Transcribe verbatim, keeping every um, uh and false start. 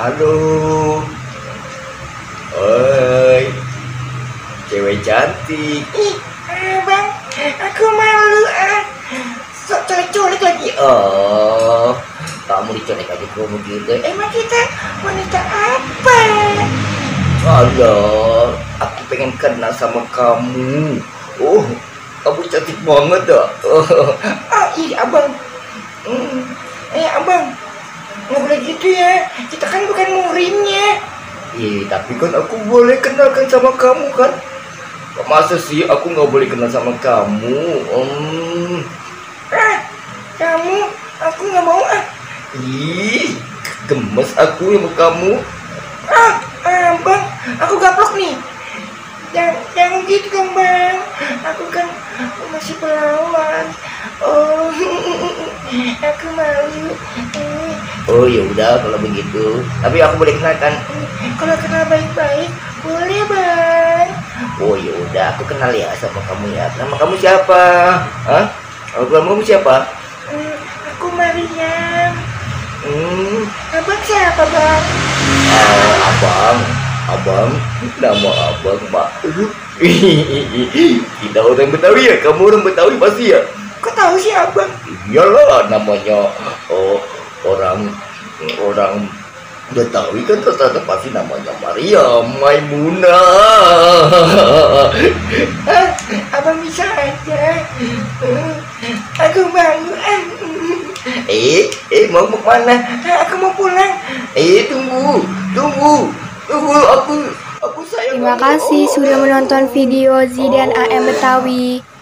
Halo. Oi, cewek cantik. Ih, abang, aku malu ah. Sok colek-colek lagi. Oh, kamu dicolek aja kamu gitu. Emang kita wanita apa? Alah, aku pengen kenal sama kamu. Oh, kamu cantik banget dah. Oh, Oh iya abang. Hmm. Eh abang, nggak boleh gitu ya. Kita kan bukan murimnya. iya, tapi kan aku boleh kenalkan sama kamu kan? Masa sih aku nggak boleh kenal sama kamu? Hmm. Ah, kamu, aku nggak mau ah. Ih, gemes aku sama kamu. Ah, abang, aku gaplok nih. Jangan, jangan gitu dong bang. Aku kan masih perawan. Oh, aku malu. Eh, Oh ya udah kalau begitu. Tapi aku boleh kenalkan. Kalau kenal baik-baik, boleh bang. Oh ya udah, aku kenal ya sama kamu ya. Nama kamu siapa? Hah? Oh, kamu siapa? Hmm, aku Mariam. Hmm, Abang siapa bang? oh, abang, abang, nama abang Ma'ruf. Kita orang Betawi ya, kamu orang Betawi pasti ya. Kok tahu sih abang? Iyalah namanya oh, orang orang Betawi kan ternyata pasti namanya Maria Maimunah. Ah, abang bisa aja. Hmm, aku malu. Ah, eh, eh mau mau mana? ah, aku mau pulang. Eh tunggu, tunggu, tunggu aku aku sayang. Terima kamu. kasih Oh. sudah menonton video Zidan A M Betawi.